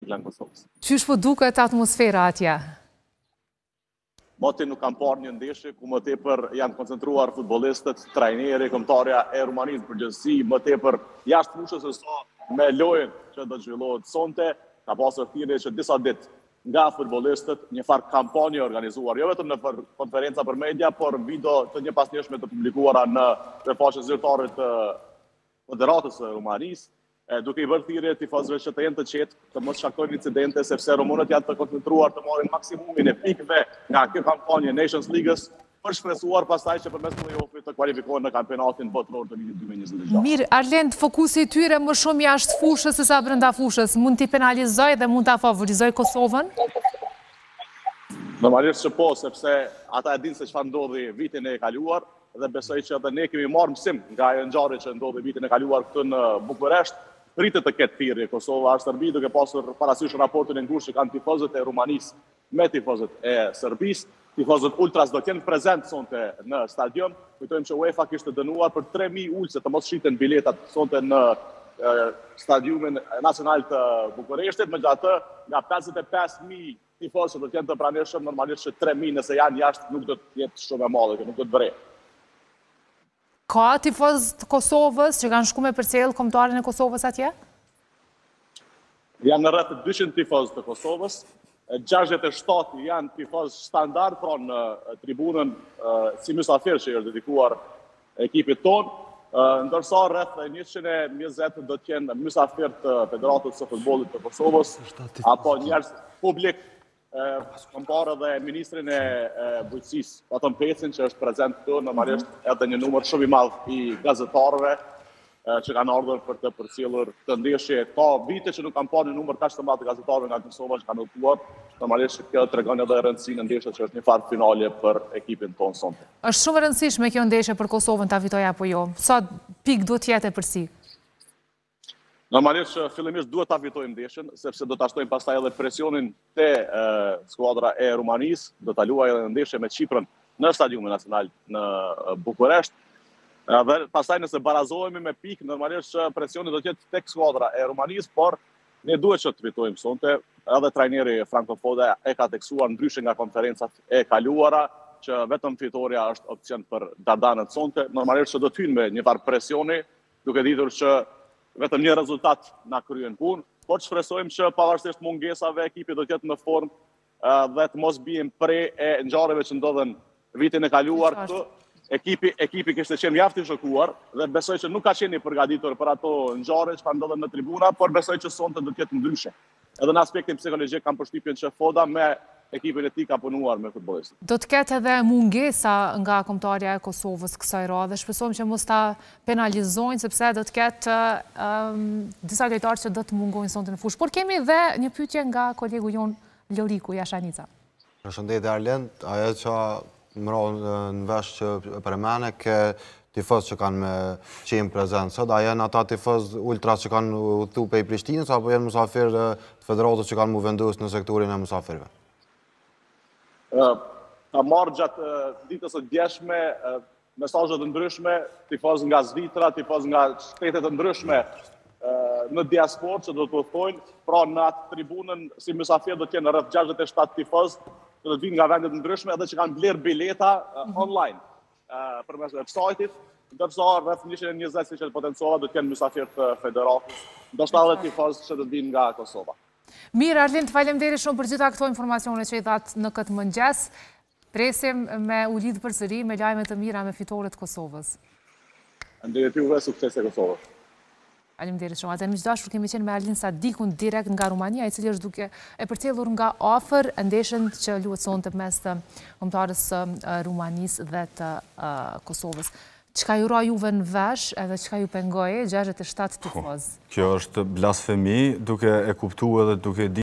Glen Kosovës. Qysh po duket atmosfera atje? Moti nuk kam parë një ndeshje ku më tepër janë koncentruar futbollistët, trajneri, kombëtarja e Rumanisë përgjithësi, më tepër jashtë fushës se sa me lojën që do të zhvillohet sonte, ka pasur thirrje që disa ditë nga futbollistët një farë kampanje organizuar, jo vetëm në konferenca për media, por video të njëpasnjëshme të publikuara në faqen zyrtare të Federatës së Rumanisë, duke i bërë thirrje tifozëve që të jenë të qetë, të mos shkaktojnë incidente, sepse rumunët janë të koncentruar të marrin maksimumin e pikëve nga kjo kampanje Nations League-s, për shpresuar pastaj që përmes play-off-it të kualifikohen në kampionatin botëror të vitit 2026. Mirë, Arlend, fokusi i tyre më shumë jashtë fushës se sa brenda fushës, mund t'i penalizoj dhe mund t'a favorizoj Kosovën? Normalisht që po, sepse ata e dinë se çfarë ndodhi vitin e kaluar dhe besoj që edhe ne kemi marrë mësim nga ajo ngjarje që ndodhi vitin e kaluar këtu në Bukuresht. Pritet të ketë thirrje Kosova a Serbisë, duke pasur parasysh raportin e ngushtë që kanë tifozët e Rumanisë me tifozët e Serbisë. Tifozët ultras do të jenë prezent sonte në stadium. Kujtojmë që UEFA kishte dënuar për 3000 ulëse të mos shiten biletat sonte në stadiumin nacional të Bukureshtit, megjithatë nga 55.000 tifozë që do të jenë të pranishëm, normalisht që 3000 nëse janë jashtë nuk do të jetë shumë e madhe, nuk do të vrej. Ka tifozë të Kosovës që kanë shku me përcjell kombëtarin e Kosovës atje? Janë në rreth 200 tifozë të Kosovës, 67 janë tifozë standard, pra në tribunën si mysafir që është dedikuar ekipit tonë, ndërsa rreth 120 do të jenë mysafir të Federatës së Futbollit të Kosovës, apo njerëz publik, kompare dhe ministrin e bujqësisë, Paton Pecin, që është prezent këtu, normalisht edhe një numër shumë i madh i gazetarëve që kanë ardhur për të përcjellur këtë ndeshje. Ka vite që nuk kanë parë një numër kaq të madh të gazetarëve nga Kosova që kanë udhëtuar. Normalisht kjo tregon edhe rëndësinë e ndeshjes që është një farë finale për ekipin tonë sonte. Është shumë e rëndësishme kjo ndeshje për Kosovën ta fitojë apo jo? Sa pikë duhet të jetë përsi? Normalisht fillimisht duhet ta fitojmë ndeshjen, sepse do ta shtojmë pastaj edhe presionin te skuadra e Rumanisë, do ta luajë edhe ndeshje me Çiprën në Stadiumin Nacional në Bukuresht. Dhe pastaj nëse barazohemi me pikë, normalisht presioni do të jetë tek skuadra e Rumanisë, por ne duhet që të fitojmë sonte. Edhe trajneri Franco Foda e ka teksuar ndryshe nga konferencat e kaluara, që vetëm fitoria është opcion për dardanët sonte. Normalisht që do të hyjnë me një farë presioni, duke ditur që vetëm një rezultat na kryen punë, por shpresojmë që pavarësisht mungesave ekipi do të jetë në formë dhe të mos bijmë pre e ngjarjeve që ndodhen vitin e kaluar këtu. Ekipi kishte qenë mjaft i shokuar dhe besoj që nuk ka qenë i përgatitur për ato ngjarje që ndodhen në tribuna, por besoj që sonte do të jetë ndryshe. Edhe në aspektin psikologjik kam përshtypjen që Foda me ekipin e tij ka punuar me futbollistët. Do të ketë edhe mungesa nga kombëtarja e Kosovës kësaj radhe. Shpresojmë që mos ta penalizojnë, sepse do të ketë disa lojtarë që do të mungojnë sonte në fushë. Por kemi edhe një pyetje nga kolegu jon Loriku Jashanica. Përshëndetje Arlend, ajo që më në vesh që përmene ke tifozë që kanë me qenë prezent sot, a janë ata tifozë ultras që kanë udhëtu prej Prishtinës, apo janë musafir të Federatës që kanë mu vendosur në sektorin e musafirëve? Ka marrë gjatë ditës së djeshme mesazhe të ndryshme, tifozë nga Zvitra, tifozë nga shtete të ndryshme në diasporë që do të udhtojnë, pra në atë tribunën si mysafir do të jenë rreth 67 tifozë që do të vinë nga vende të ndryshme edhe që kanë blerë bileta online përmes website-it, ndërsa rreth 120 siç e potencova do të jenë mysafir të Federatës, ndoshta edhe tifozë që do të vinë nga Kosova. Mirë, Arlind, faleminderit shumë për gjitha këto informacione që i thatë në këtë mëngjes. Presim me u lidhë përsëri me lajme të mira me fitoret Kosovës. Faleminderit juve, sukses e Kosovës. Faleminderit shumë. Atë miqdashur kemi qenë me Arlind Sadikun direkt nga Rumania, i cili është duke e përcjellur nga afër ndeshjen që luhet sonte mes të kombëtarës së Rumanisë dhe të Kosovës. Çka ju ra juve në vesh edhe çka ju pengoje 67 tifozë? Kjo është blasfemi, duke e kuptuar edhe duke